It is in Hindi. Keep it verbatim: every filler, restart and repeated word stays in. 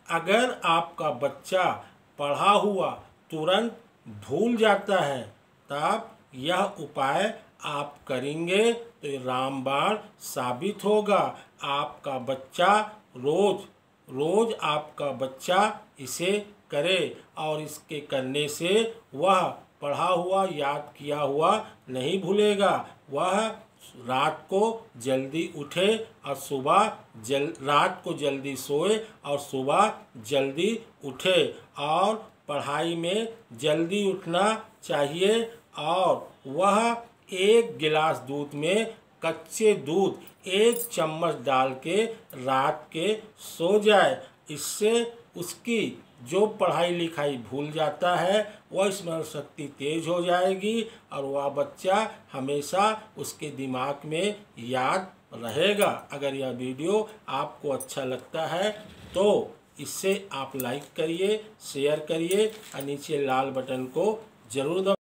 अगर आपका बच्चा पढ़ा हुआ तुरंत भूल जाता है, तब यह उपाय आप करेंगे तो ये रामबाण साबित होगा। आपका बच्चा रोज रोज आपका बच्चा इसे करे और इसके करने से वह पढ़ा हुआ याद किया हुआ नहीं भूलेगा। वह रात को जल्दी उठे और सुबह जल रात को जल्दी सोए और सुबह जल्दी उठे और पढ़ाई में जल्दी उठना चाहिए। और वह एक गिलास दूध में कच्चे दूध एक चम्मच डाल के रात के सो जाए। इससे उसकी जो पढ़ाई लिखाई भूल जाता है वह स्मरण शक्ति तेज हो जाएगी और वह बच्चा हमेशा उसके दिमाग में याद रहेगा। अगर यह वीडियो आपको अच्छा लगता है तो इससे आप लाइक करिए, शेयर करिए और नीचे लाल बटन को जरूर दबाइए।